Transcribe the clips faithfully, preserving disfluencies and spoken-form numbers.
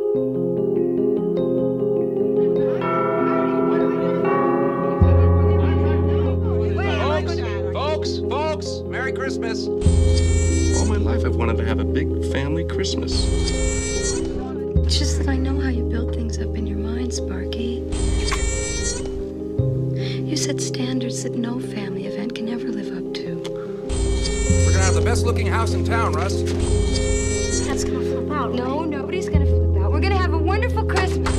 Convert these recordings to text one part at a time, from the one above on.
Folks, folks, Merry Christmas. All my life I've wanted to have a big family Christmas. It's just that I know how you build things up in your mind, Sparky. You set standards that no family event can ever live up to. We're gonna have the best looking house in town, Russ. That's gonna flip out. No, nobody's gonna flip out. We're gonna have a wonderful Christmas.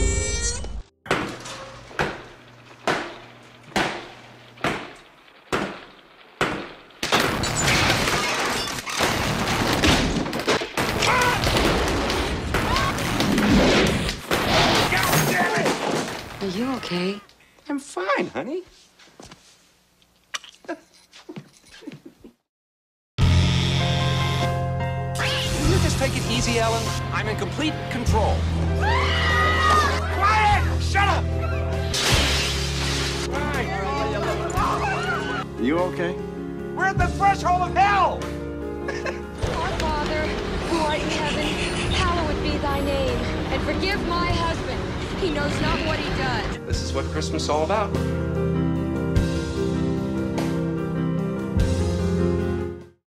Are you okay? I'm fine, honey. Can you just take it easy, Ellen? I'm in complete control. Quiet! Shut up! Right. You okay? We're at the threshold of hell! Our Father, who art in heaven, hallowed be thy name, and forgive my husband. He knows not what he does. This is what Christmas is all about.